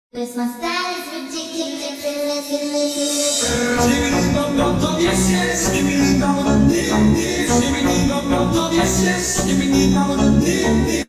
Cause my style is ridiculous. Yes, yes. Give me the yes, yes. Give me the yes, yes. Give me the